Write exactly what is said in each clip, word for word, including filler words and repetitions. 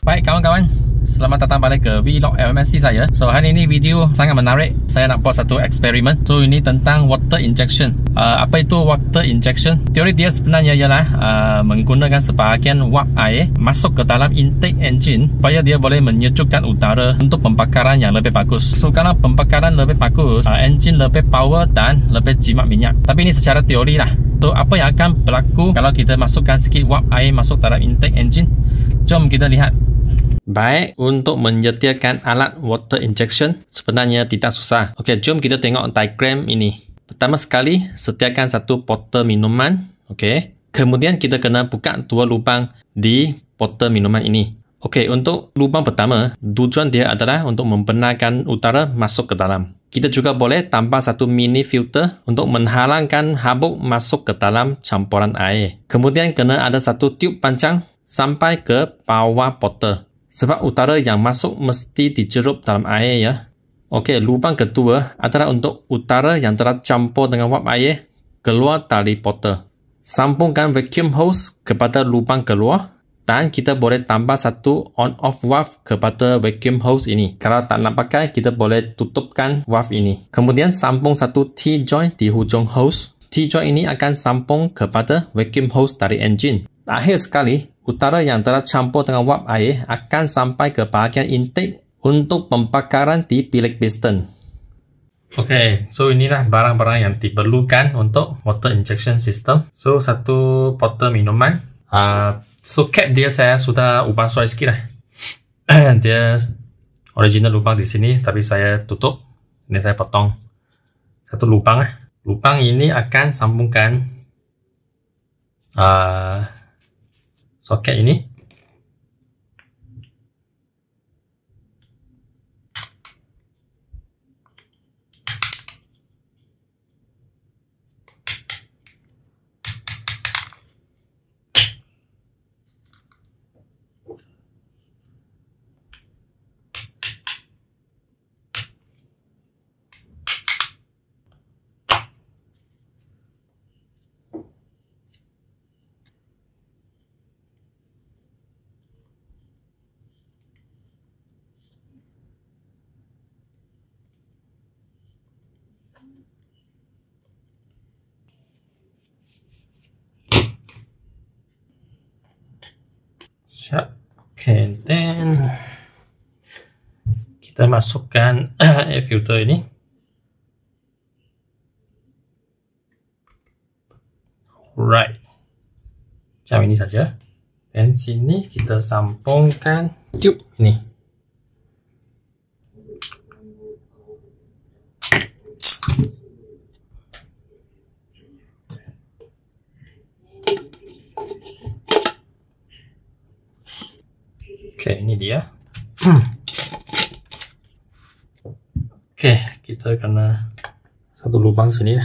Baik kawan-kawan, selamat datang balik ke Vlog L M S C saya. So hari ini video sangat menarik. Saya nak buat satu eksperimen. So ini tentang water injection. uh, Apa itu water injection? Teori dia sebenarnya ialah uh, menggunakan sebahagian wap air masuk ke dalam intake engine supaya dia boleh menyejukkan udara untuk pembakaran yang lebih bagus. So kalau pembakaran lebih bagus, uh, engine lebih power dan lebih jimat minyak. Tapi ini secara teori lah. So apa yang akan berlaku kalau kita masukkan sikit wap air masuk dalam intake engine? Jom kita lihat. Baik, untuk menyediakan alat water injection sebenarnya tidak susah. Okey, jom kita tengok diagram ini. Pertama sekali, sediakan satu botol minuman. Okey. Kemudian kita kena buka dua lubang di botol minuman ini. Okey, untuk lubang pertama, tujuan dia adalah untuk membenarkan udara masuk ke dalam. Kita juga boleh tambah satu mini filter untuk menghalangkan habuk masuk ke dalam campuran air. Kemudian kena ada satu tube panjang sampai ke bawah botol. Sebab udara yang masuk mesti dicerup dalam air ya. Okey, lubang kedua adalah untuk udara yang telah campur dengan wap air keluar dari botol. Sambungkan vacuum hose kepada lubang keluar dan kita boleh tambah satu on-off valve kepada vacuum hose ini. Kalau tak nak pakai, kita boleh tutupkan valve ini. Kemudian sambung satu T-joint di hujung hose. T-joint ini akan sambung kepada vacuum hose dari engine. Akhir sekali, udara yang telah campur dengan wap air akan sampai ke bahagian intake untuk pembakaran di bilik piston. Okey, so inilah barang-barang yang diperlukan untuk water injection system. So, satu botol minuman. Uh, so, cap dia saya sudah ubah soal sikit lah. Dia original lubang di sini, tapi saya tutup. Ini saya potong satu lubang lah. Lubang ini akan sambungkan uh, soket ini. Siap. Okay, then kita masukkan air filter ini. Right. Macam ini saja. Dan sini kita sambungkan tube ini. Okey, ini dia. Okey, kita kena satu lubang sini lah.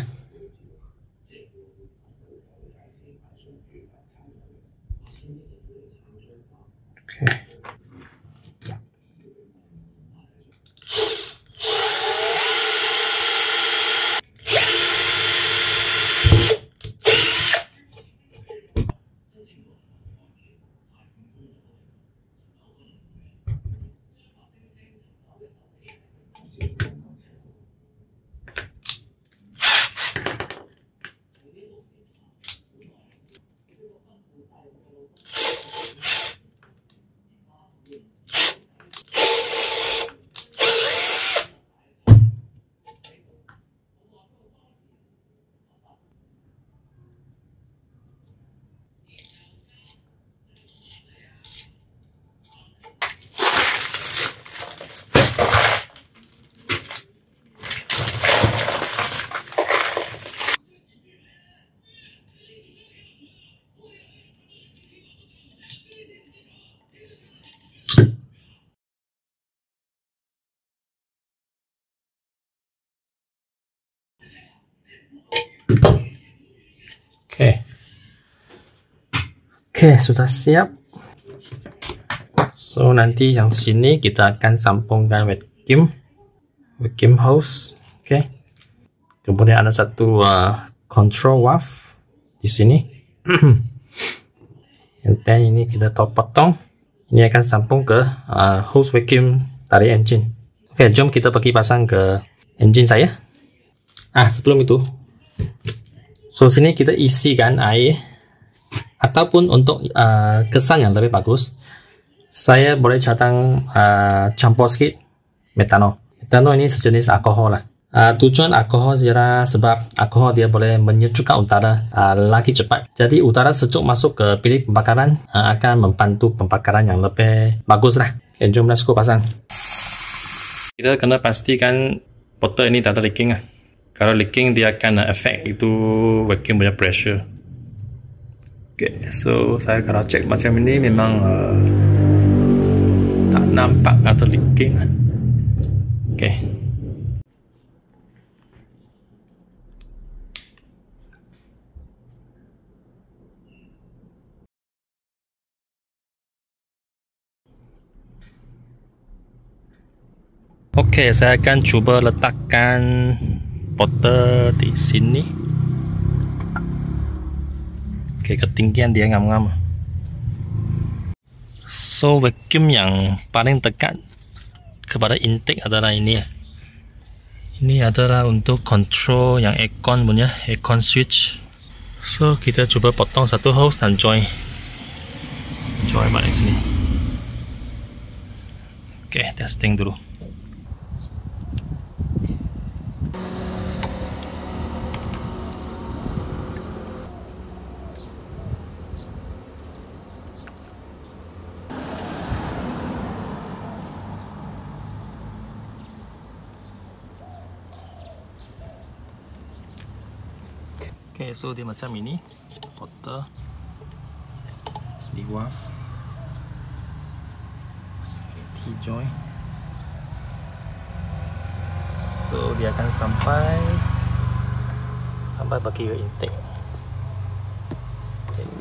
Okey. Okey. Okey, sudah siap. So, nanti yang sini kita akan sambungkan vacuum. Vacuum hose. Okey. Kemudian ada satu uh, control valve di sini. And then ini kita potong. Ini akan sambung ke uh, hose vacuum dari engine. Oke, jom kita pergi pasang ke engine saya. Ah, sebelum itu, so sini kita isikan air, ataupun untuk uh, kesan yang lebih bagus, saya boleh cadang uh, campur sikit metanol. Metanol ini sejenis alkohol lah. Uh, tujuan alkohol ialah sebab alkohol dia boleh menyejukkan udara uh, lagi cepat. Jadi udara sejuk masuk ke bilik pembakaran uh, akan membantu pembakaran yang lebih bagus lah. Okay, jom let's go pasang. Kita kena pastikan botol ini tak ada leaking lah. Kalau leaking dia akan efek itu vacuum punya pressure. Okay, so saya kalau cek macam ini memang uh, tak nampak ada leaking lah. Okay. Okey, saya akan cuba letakkan botol di sini. Okey, ketinggian dia ngam-ngam. So, vacuum yang paling dekat kepada intake adalah ini. Ini adalah untuk control yang aircon punya, aircon switch. So, kita cuba potong satu hose dan join. Join balik sini. Okey, testing dulu. Okay, so dia macam ini, botol di waf, T-joint. So dia akan sampai sampai bagi ke intake. Okay.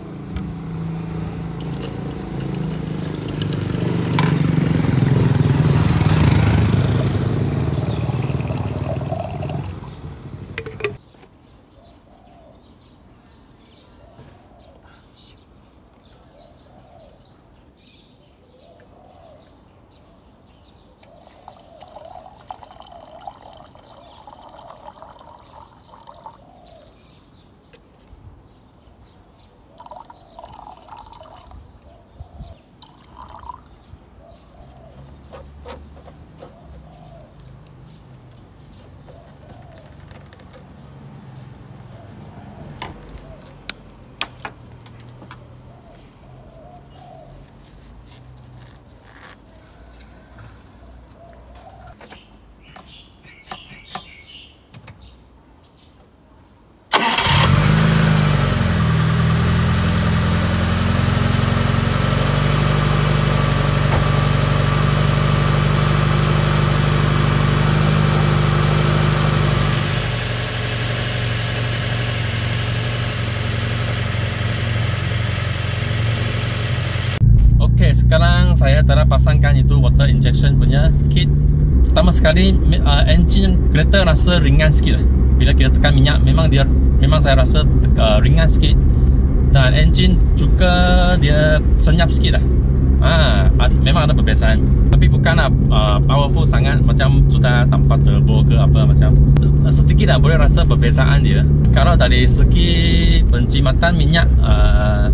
Sekarang saya telah pasangkan itu water injection punya kit. Pertama sekali uh, engine kereta rasa ringan sikit lah. Bila kita tekan minyak, memang dia memang saya rasa uh, ringan sikit. Dan engine juga dia senyap sikit lah. Ha, memang ada perbezaan. Tapi bukanlah uh, powerful sangat macam sudah tanpa turbo ke apa macam. Sedikit lah boleh rasa perbezaan dia. Kalau dari segi penjimatan minyak, uh,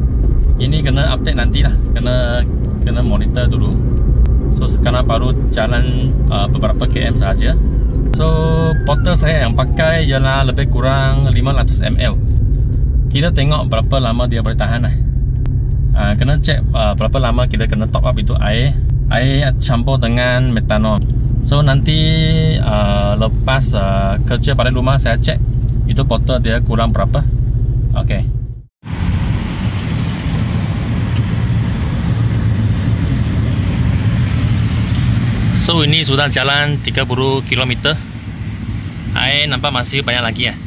ini kena update nanti lah, kena kena monitor dulu. So sekarang baru jalan uh, beberapa km saja. So botol saya yang pakai ialah lebih kurang lima ratus mililiter. Kita tengok berapa lama dia boleh tahan lah. Uh, kena cek uh, berapa lama kita kena top up itu air, air campur dengan metanol. So nanti uh, lepas uh, kerja pada rumah saya cek itu botol dia kurang berapa. Okay. So ini sudah jalan tiga puluh kilometer. Air nampak masih banyak lagi ya.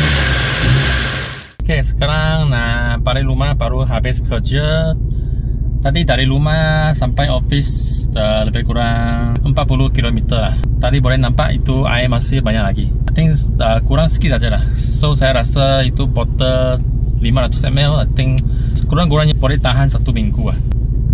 Oke, sekarang nah balik rumah baru habis kerja. Tadi dari rumah sampai office uh, lebih kurang empat puluh kilometer lah. Tadi boleh nampak itu air masih banyak lagi. I think uh, kurang sikit saja lah. So saya rasa itu botol lima ratus mililiter, I think kurang-kurangnya boleh tahan satu minggu lah.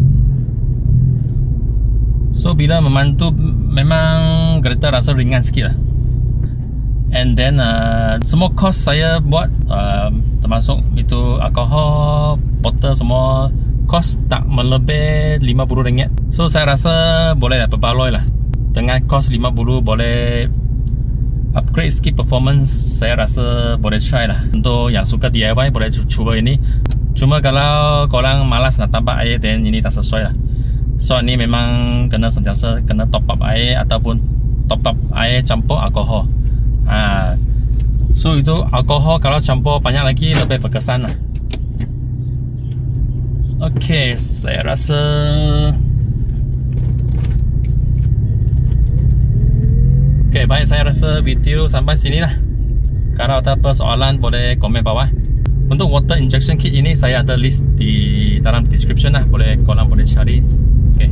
So bila memantu memang kereta rasa ringan sikit lah. And then uh, semua kos saya buat uh, termasuk itu alkohol, botol semua kos tak melebih lima puluh ringgit. So saya rasa boleh lah berbaloi lah. Dengan kos lima puluh boleh upgrade sikit performance, saya rasa boleh try lah. Untuk yang suka D I Y boleh cuba ini. Cuma kalau korang malas nak tambah air, then ini tak sesuai lah. So ini memang kena sentiasa kena top up air ataupun top up air campur alkohol. Ha. So itu alkohol kalau campur banyak lagi lebih berkesan lah. Okay, saya rasa Okay, baik, saya rasa video sampai sini lah. Kalau ada persoalan boleh komen bawah. Untuk water injection kit ini saya ada list di dalam description lah. Boleh korang boleh cari. Okay.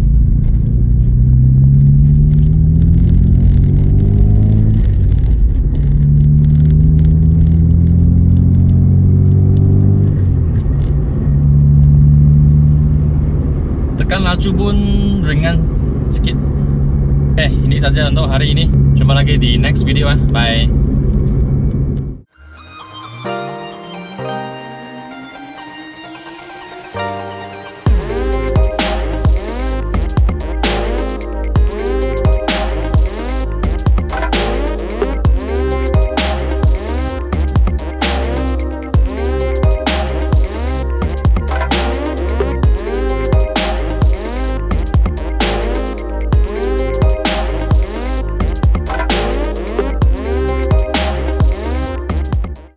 Tekan laju pun ringan sikit. Eh, ini saja untuk hari ini. Jumpa lagi di next video ah. Bye.